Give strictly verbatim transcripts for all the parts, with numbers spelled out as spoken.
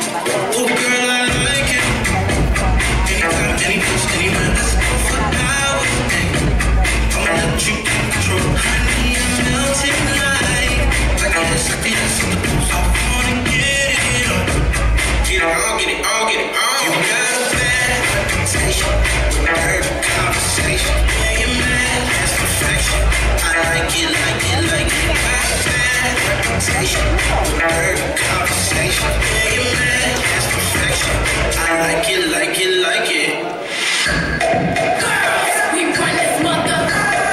Oh, girl, I like it. Anytime, any place, anywhere, let's go for hours. Hey, I'ma let you take control. Honey, I'm melting like like this, like this. The boots, I wanna get it on. Get it on, get it on, get it on. You got a bad reputation. When I heard the conversation, yeah, you're mad, that's perfection. I like it, like it, like it. Got a bad reputation. When I heard the conversation, yeah, you're mad, that's perfection. I like it, like it, like it. Girls, we run this mother.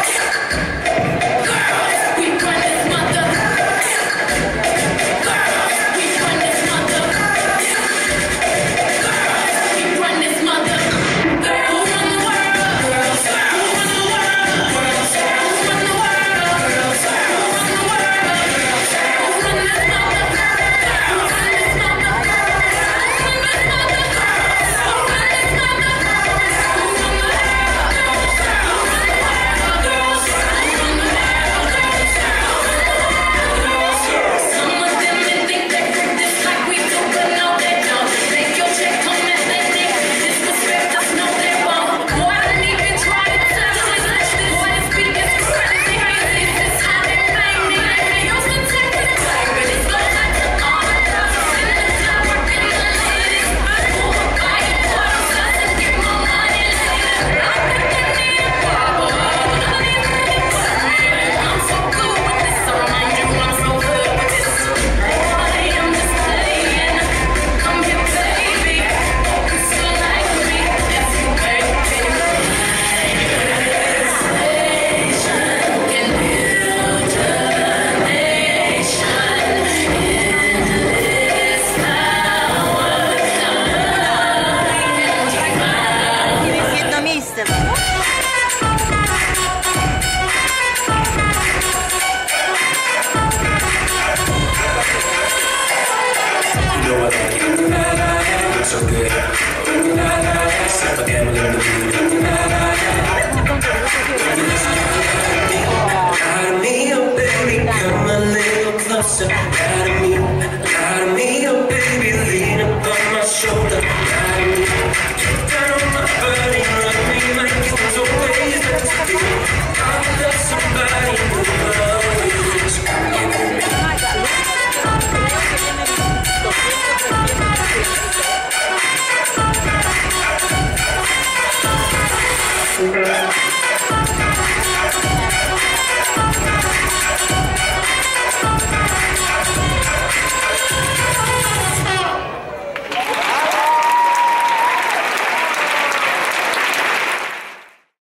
Girls, we run this mother. Girls, we run this mother. Girls, we run this mother. Who run the world? Girls, who run the world? Girls, who run the world? Girls, who run the world? Girls, who run this mother? Who run this mother? Who run this mother? Who run this mother? So good. Step again, we're gonna do Lie to me, oh baby, come a little closer. Lie to me, lie to me, oh baby, lean up on my shoulder. Lie to me, get down on my body, love me like you was always meant to be. I love somebody who loves you. So come give it me. Thank you.